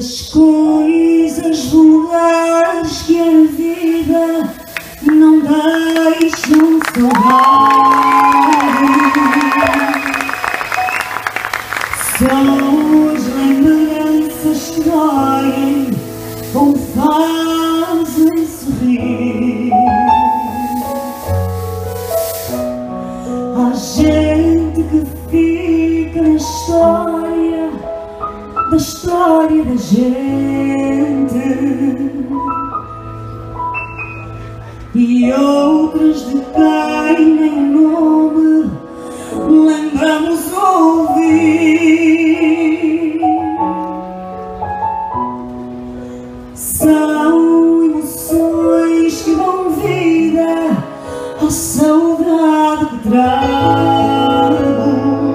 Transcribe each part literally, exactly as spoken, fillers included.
das coisas vulgares que a vida não deixam saudade. São as lembranças que doem ou fazem sorrir. Há gente que fica na história da história da gente, e outras de quem nem o nome lembramos ouvir. São emoções que dão vida à saudade que trago,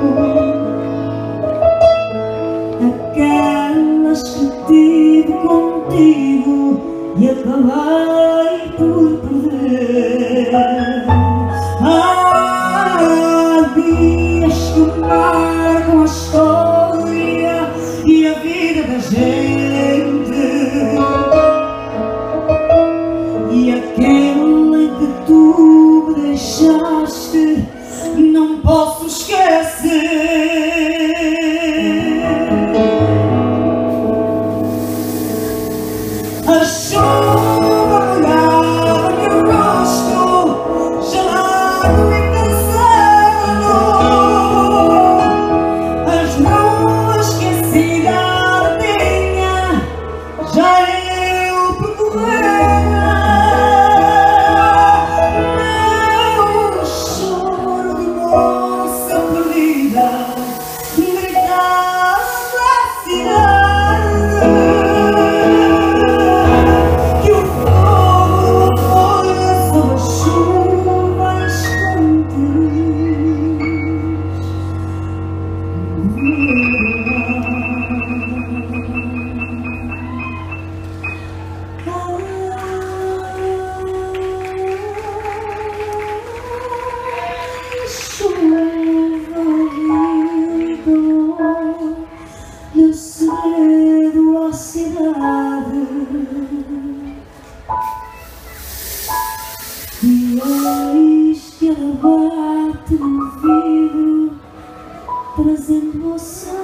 aquelas que tive contigo e acabei por perder. Há dias que marcam a história e a vida da gente, e aquele que tu me deixaste não posso esquecer. A chuva molhava meu rosto, gelado e cansado. As ruas que a cidade tinha já eu percorrera. Meu choro de moça perdida gritava a cidade. Eu cedo à cidade e eis que ela bate no vidro trazendo você.